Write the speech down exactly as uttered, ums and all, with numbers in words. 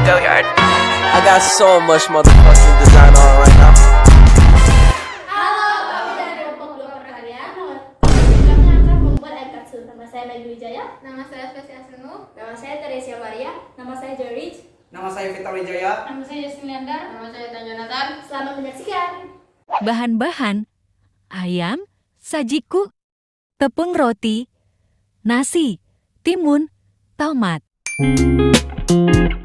Billiard. I got so much motherfucking design on right now. Halo, kami dari kelompok dua pertanian. Kami akan membuat ayam katsu. Nama saya Megi Wijaya. Nama saya Spesial Sunu. Nama saya Teresia Maria. Nama saya Jorich. Nama saya Vita Wijaya. Nama saya Justin Leandar. Nama saya Tan Jonathan. Selamat menyaksikan. Bahan-bahan: ayam, sajiku, tepung roti, nasi, timun, tomat.